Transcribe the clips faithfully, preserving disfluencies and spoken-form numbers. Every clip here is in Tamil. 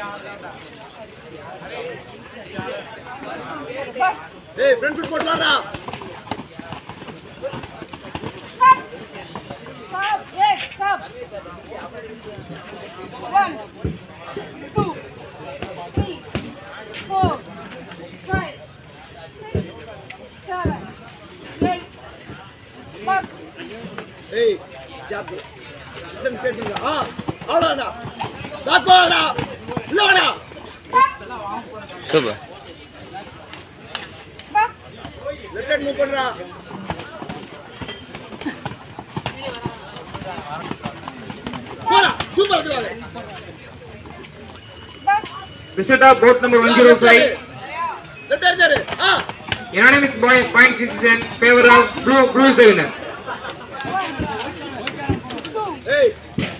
Hey, front foot போடலாம்டா. Stop. Stop. Yes, stop. One, two, three, four, five, six, seven, eight. Box. Hey, jab. Listen கேட்டீங்க. ஆ, அவ்வளவுடா. பேக் போடா. உள்ள வாடா. Super. Box. Left hand move பண்றா. போடா. சூப்பர் அதுவாங்க. Box. Result of boat number one zero five. Left hand யாரு? ஆ. Unanimous point decision favor of blue. Blue is the winner. One, two, ஏய்,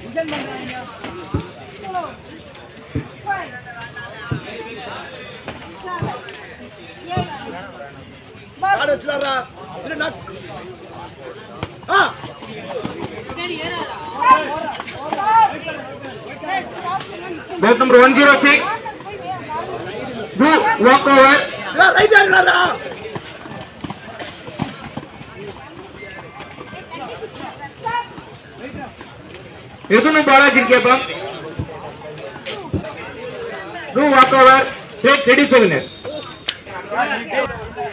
four, five, seven, eight. Box. Guard வச்சுறாரா. சின்ன நாக். ஆ. Boat number one zero six. Blue walk over. இதா ரைட் ஹேண்ட்லடா. Yudhunu Balaji Kepam. Blue walk over. Red is the winner.